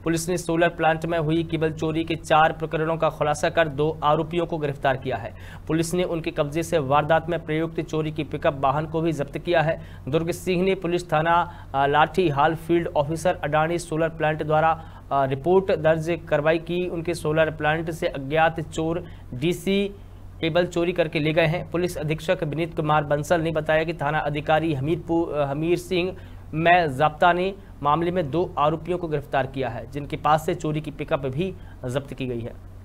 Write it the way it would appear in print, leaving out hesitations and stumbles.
Police ने solar plant में हुई केबल चोरी के 4 प्रकरणों का खुलासा कर 2 आरोपियों को गिरफ्तार किया है। पुलिस ने उनके कब्जे से वारदात में प्रयुक्त चोरी की पिकअप वाहन को भी जब्त किया है। दुर्ग सिंह ने पुलिस थाना लाठी हाल field officer Adani solar plant द्वारा रिपोर्ट दर्ज कार्रवाई की। उनके सोलर प्लांट से अज्ञात चोर डीसी केबल चोरी करके ले गए हैं। पुलिस अधीक्षक विनीत कुमार बंसल ने बताया कि थाना अधिकारी हमीर सिंह में ज़ाब्ता ने मामले में 2 आरोपियों को गिरफ्तार किया है, जिनके पास से चोरी की पिकअप भी जब्त की गई है।